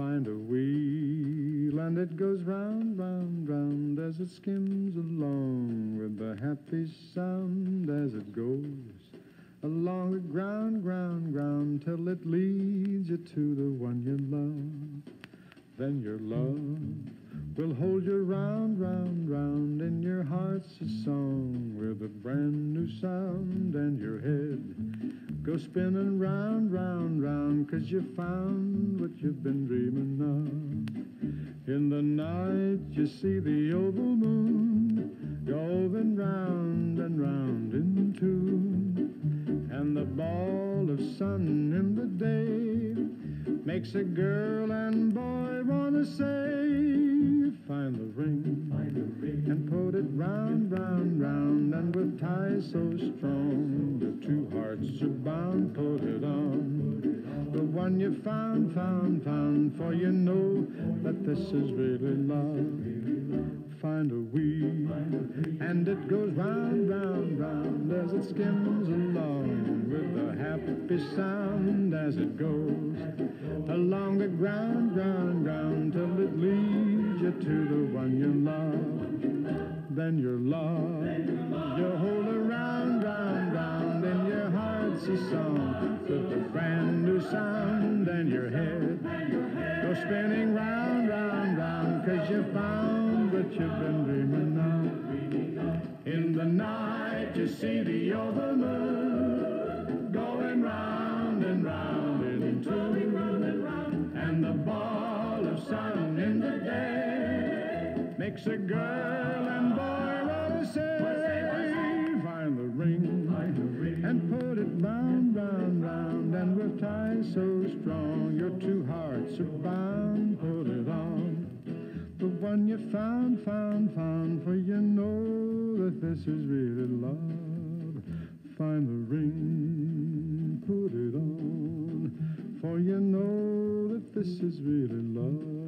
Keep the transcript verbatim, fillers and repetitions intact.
find a wheel, and it goes round, round, round as it skims along with a happy sound as it goes along the ground, ground, ground till it leads you to the one you love. Then your love will hold you round, round, round in your heart's a song with a brand new sound, and your head goes spinning round, round, round 'cause you found what you've been dreaming of. In the night you see the oval moon going round and round in tune, and the ball of sun in the day makes a girl and boy wanna say, find the ring, find the ring and put it round, round, round, and with ties so strong the two hearts are bound, put it on the one you found, found, found, for you know that this is really love. Find a wheel, and it goes round, round, round as it skims along with a happy sound as it goes along the ground, ground, ground till it leads you to the one you love. Then your love, you hold her round, round, round in your heart's a song with a brand new sound, and your head goes spinning round, round, round 'cause you found what you've been dreaming of. In the night you see the oval moon going round and round in tune, and the ball of sun in the day makes a girl and boy wanna say, find the ring and put it round, round, round, and with ties so strong your two hearts are bound, put it on the one you found, found, found, for you know that this is really love. Find the ring, put it on, for you know that this is really love.